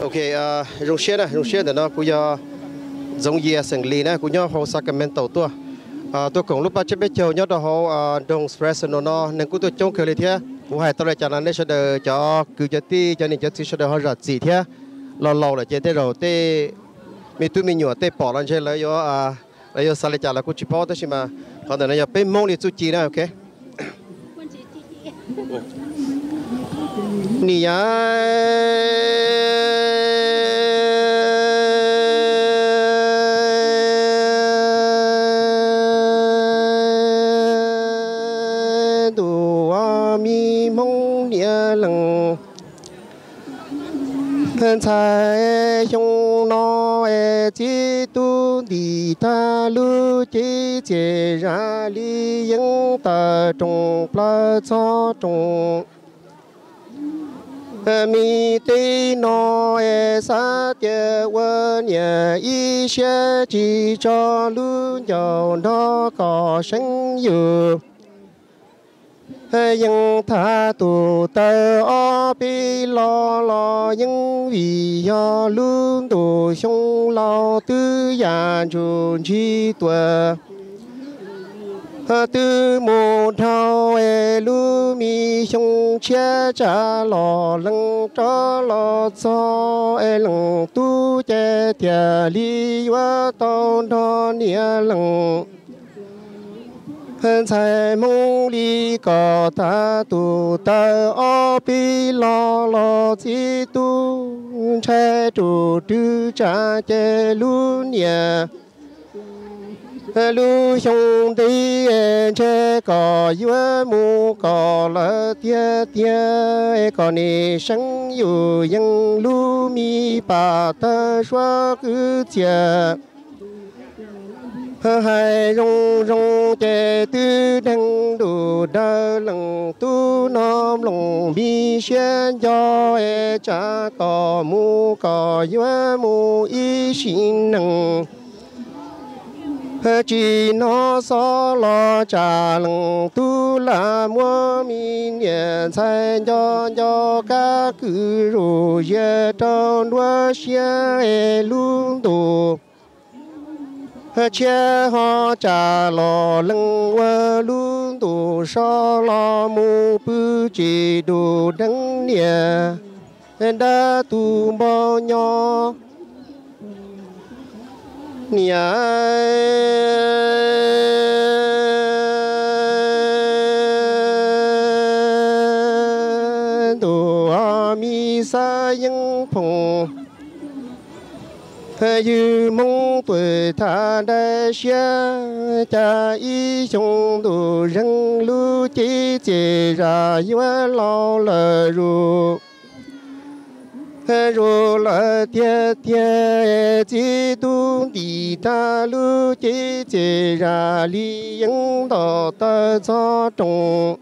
ok rong xe nó cũng do giống như sinh lý này cũng do hồ Sacramento tua tôi cũng lúc bắt biết chơi nhớ đó hồ đông Fresno nó nên cũng tôi trông cười lên thế cũng hay tôi lại cho nên sẽ được cho cứ cho tí cho nên cho tí sẽ được họ rất gì thế lâu lâu là chơi thế rồi thế mình nhỏ thế bỏ lên chơi lấy cho lấy cho sao lại trả lại cũng chỉ bỏ thôi mà còn để nó giờ bên mông đi chú chi nữa ok nè mi mong địa lăng thân sai trong nó chỉ tu đi ta lu chỉ chỉ ra li những ta trong pla cho trong mi tê nó sa tiệt quân nhà y sẽ chỉ cho lu giàu nó có sinh yêu nhưng tha tu tơ ở bi lo những vì do luôn tu sống lo tư già chun chi tuổi tư một thao lu mi sống chia trả lo lăng cho lo cho lăng tu che tia li wa tao đó nia lăng在梦里搞大度的奥比老基督，拆主的扎的路年，路兄弟这个月木搞了爹，搞你生有人路米把他说个家。hai rong chế tư đăng đủ đa lăng tu nom lòng bi xuyên cho cha có mu có yue mu y xin năng chỉ nó so lo cha lăng tu la mua mi niệm sai cho các cử rồi trong đua xe luôn tu chia họ trả lo lưng qua luôn tu so lo mu bự chỉ đủ đắng nia đã tu bao nhiêu nia tu ami sa yang phong như mong tuổi thà đại xia cha y trong đồ răng lu chỉ ra yua lo lờ ru là tia chỉ tu đi ta lu chỉ ra li yang đó ta cho trong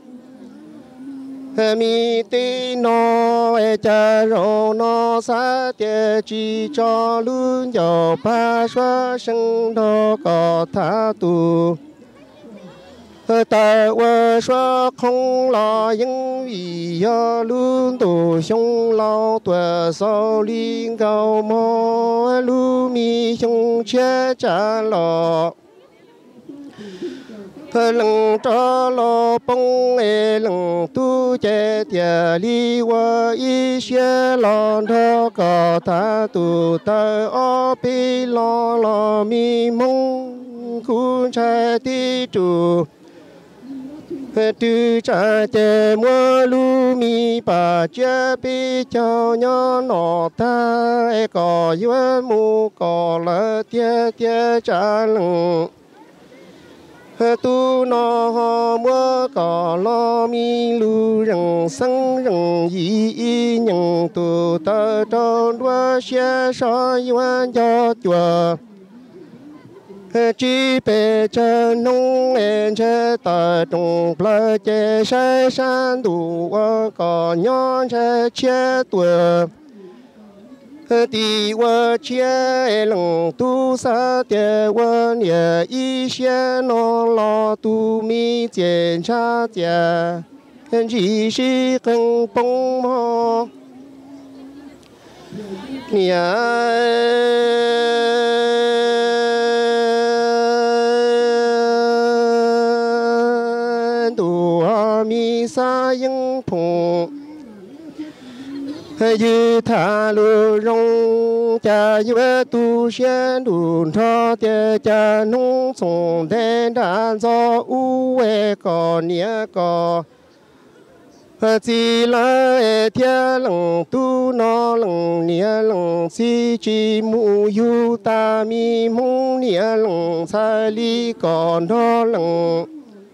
mi tê nó cha rô nó sa tiệt chỉ cho luôn giàu ba xóa sinh đó có tha tu ta qua xóa không lo những vì do luôn tu sống lao tuổi sau liên cao mò lu mi sống che cha lo lăng cho lo bông lăng tu che tia li wa y xie lo thọ có ta tu ta ở bi lo mi mong cu che ti tu tu cha che mua lu mi ba che bi cho nhỏ nọ ta có yue mu có la tia cha lăng tu nó mua có lo mi lu rừng sang rừng y nhận tu ta trong đua xe so yuan cho chùa chỉ bé chân nông em chế ta trong bờ chế sai san đủ có nhon chế chế tuổi đi qua chia lăng tu sa địa quan ye y xie nó lo tu mi检查家chỉ sĩ cần bông mò nia tu mi sa yên phụng như thả lưu rong cha yêu tu sen đun thọ tia cha nông sông đen đàn gió u e cò nia cò chỉ là thiên lăng tu nó lăng nia lăng si chi mu yu ta mi mong nia lăng sai li còn nó lăng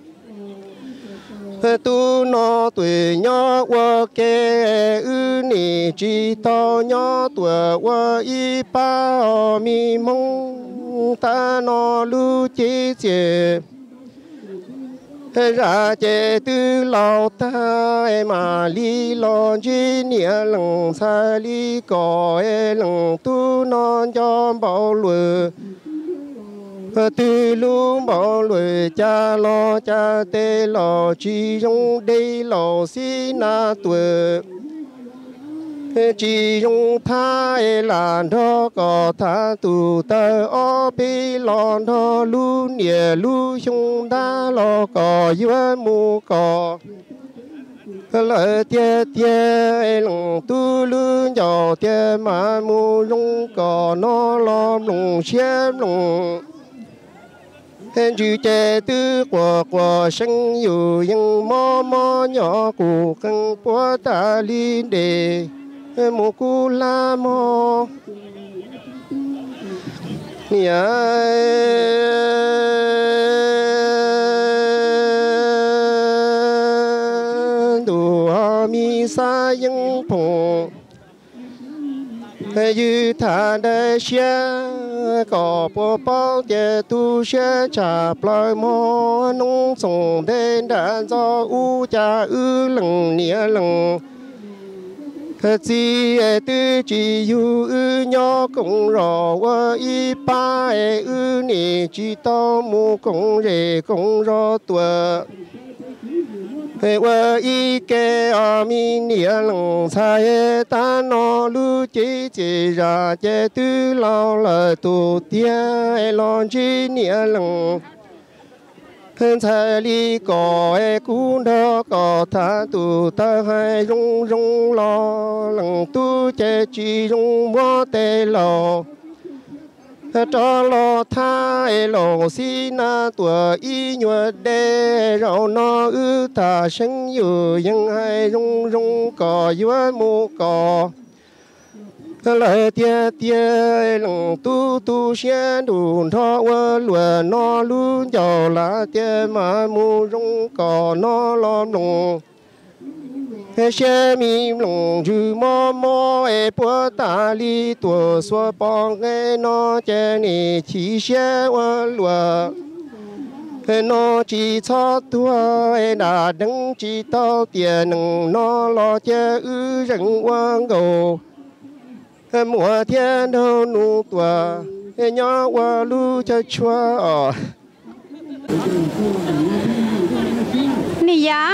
tu nó tuổi nhỏ qua kê ư nì chỉ to nhỏ tuổi qua y ba mi mong ta nó lu chế chế ra chế tư lao ta mà li lo chi nia lăng sa li có lăng tu non cho bao lùi từ lúc bao lời cha lo cha tê lo chỉ dùng đây lo xí na tuổi chỉ dùng thái là đó có tha tu tơ ở bên lo đó lu nhẹ lu dùng đa lo có yêu mu có lời tia tia lòng tu lu nhỏ tia mà mu dùng có nó lo lòng xem lòng chữ chế tư của sinhอยู่ยังmò nhỏ của căn bố ta liên đề một cú la mò nia tu mi sa yên phụng như thà đại xe có bộ bao địa tu xe trả lời mò nông sông đen đàn gió u cha ư lăng nia lăng chỉ tư chỉ yu ư nhỏ cũng rõ qua y ba ư nì chỉ to mu cũng rể cũng rõ tuổi wa y ke a mi nia lăng sai ta no lu chi chi ra che tu lao la tu tia lon chi nia lăng sai li có cu đó có tha tu ta hai rong rong lo lăng tu che chi rong mo te lo cho lo thay lo xí na tuổi y nhuận đê rau nó ư ta sinhอยู่ยังhai rung rung cò yêu mu cò lời tia tia lăng tu tu xuyên đủ thọ qua lúa nó luôn giàu lá tia mà mu rung cò nó lo lùng xe mi lồng chữ mò bữa ta li tua xua bong nó che ni chỉ xe qua lúa nó chỉ cho tua đã đứng chỉ tao tiền nó lo che ư rừng quang cầu mùa thiên đâu nu tua nhỏ qua lu cho chua nì ya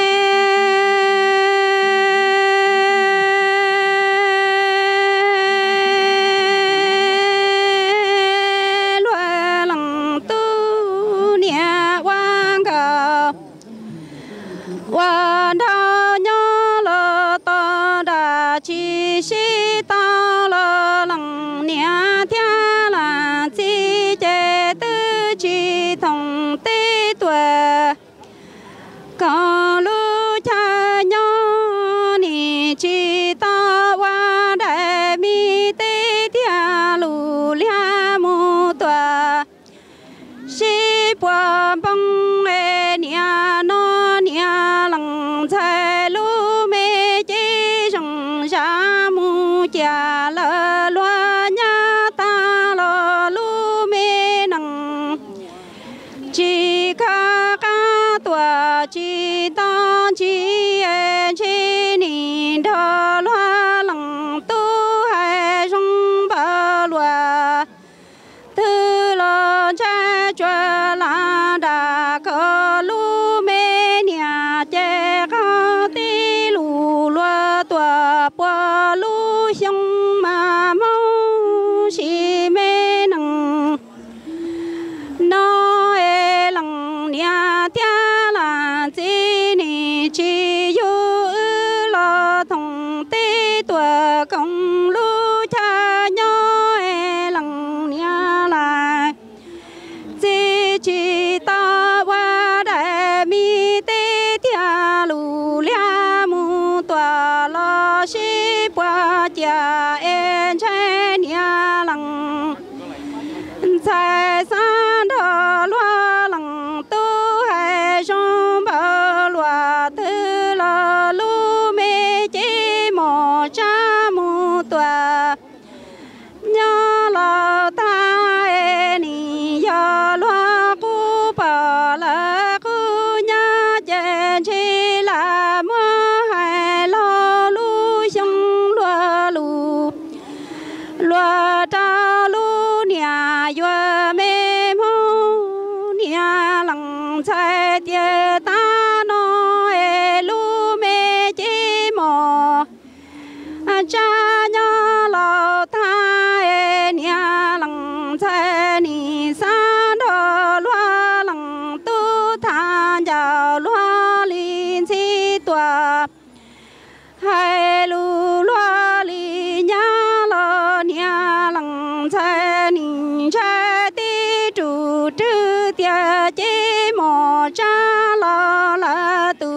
có lu cha nhỏ ni chi ta wa đại mi tê tia lu lia mu tua si bua bông e nia no nia lăng chai lu me chi rong sa mu cha la loa nha ta lo lu me nang chi ca tua chi ta chi e chi ni đo loa lăng tu hai rong ba loa thư lo cha chua la đa cơ lu mê nia che ca ti lu loa tua bua lu xiong nhà yue mê mô nhà lăng trái địa ta nó e lu mê chi mô cha nhớ lâu ta e nhà lăng trái ni san đồ loa lăng tu than giàu loa linh chi tòa hai lu loa li nhà lo nhà lăng trái ni trái ti trụ trư tia chế mò cha lo la tu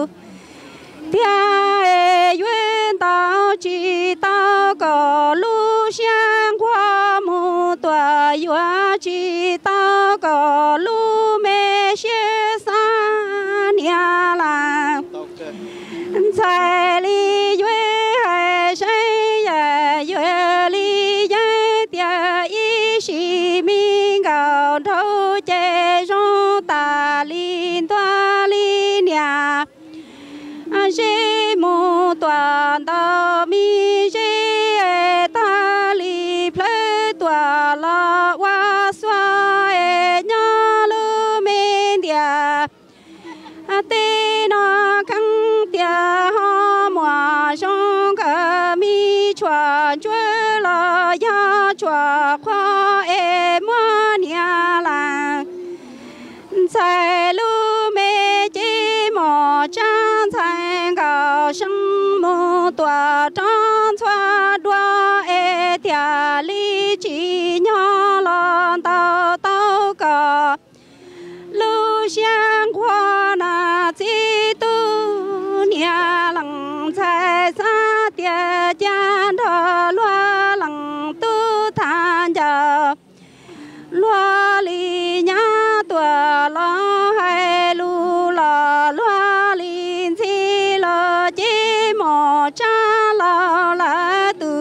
tia e yuen tao chi tao có lu xiang qua mu tòa yua chi tao có lu mê xie sa nhà lăng trái li yue hai sai ya yue li ya tia y xi minh gạo thâu chế rong ta linh toa linh nhà chế mu toàn tao mi chế ta li ple toa la wa xoa e nhớ lu men dia tê nó căng tia ho mùa trong cả mi chua chua lo ya chua khoa e mua nhà làng sai lu mê chi mò trang thành cao sinh mu tòa trang choa đua e tia li chi nhỏ lon tao tao cả lu xiang hoa na chi tu nhà lăng trái sa tia chan thọ loa lăng tu than giàu loa li nhà tua lo hai lu lo loa linh chi lo chi mò cha lo la tu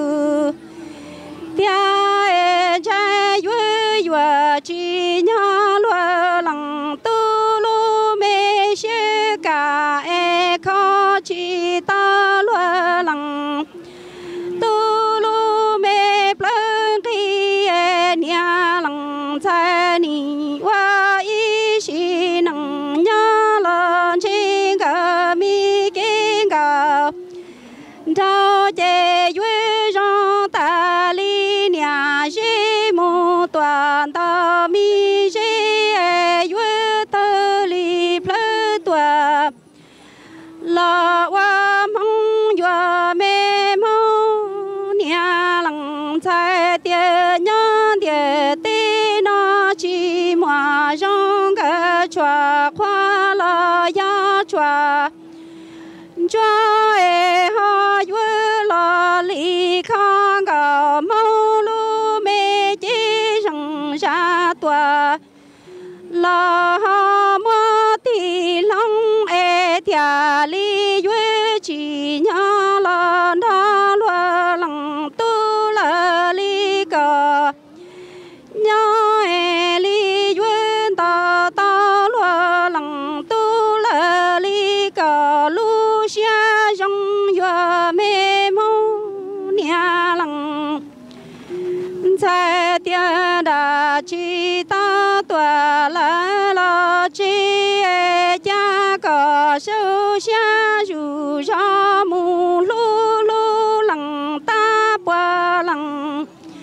tia e trái yue yue chi nhỏ loa lăng tu lu mê xie cả e khó chi ta loa lăng tu lu mê pleng khi e nhà lăng trái ni wa y xi nang nhớ lần chi cả mi kinh cả trao chế yue rong ta li nhà xi mu toàn ta mi xi e yue tơ li ple tòa la wa mong yue mê mong nhà lăng trái tia nhớ địa tê nó chi mua rong cái chua khoa la ya chua chua e ha yue la li khang gạo mâu lu mê chi rong ra tòa la ha mua ti long e tia li yue chi nhỏ la na loa lăng tu la li ca nhỏ e li yue ta ta loa lăng tu la li ca lu xia rong yue mê mô nhà lăng trái tia đà chi ta tòa la la chi e cha có sâu xia dù cho mu lu lu lăng ta qua lăng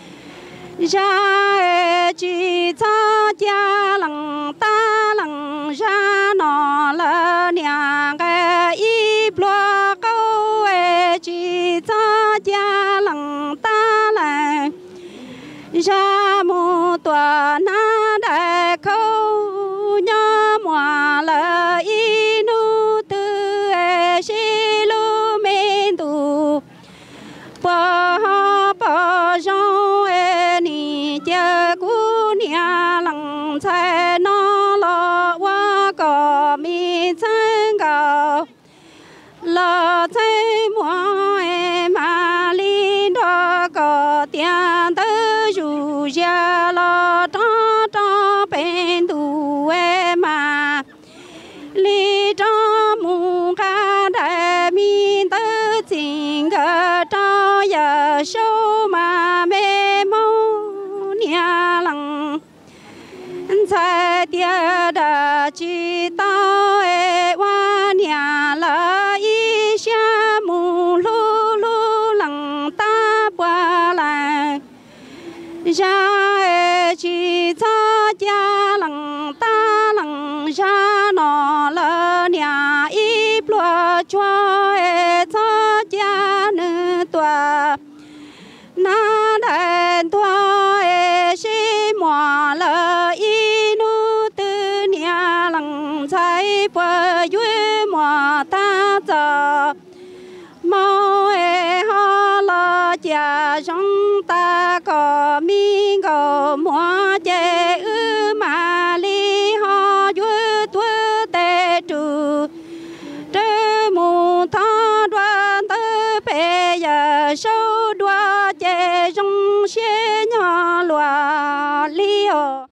ra e chi cha cha lăng ta lăng ra nó la nhà cái y ploa câu e chi cha cha lăng ta lăng ra mu tòa na đại khâu nhớ mùa lỡ y nu tư e xí lu men tu bờ bờ rong e ni chia cú nhà lăng trái nó lo qua cỏ mi chân gạo lỡ trái mùa e mà linh đó có tiền tư dù gia lo cho bên tu e mà li cho mu ca đại min tư tình cơ cho giờ sâu mà mê mô nhà lăng在地的知道的我娘了一下木路路冷大波浪，下的去草家冷大冷下闹了娘一波抓的草家呢多。那人多的是莫了一路的娘冷在不远莫打走，莫的好了家中大个民个莫的马里好远多的住。这木头端的白呀手端这种些鸟乱里哦。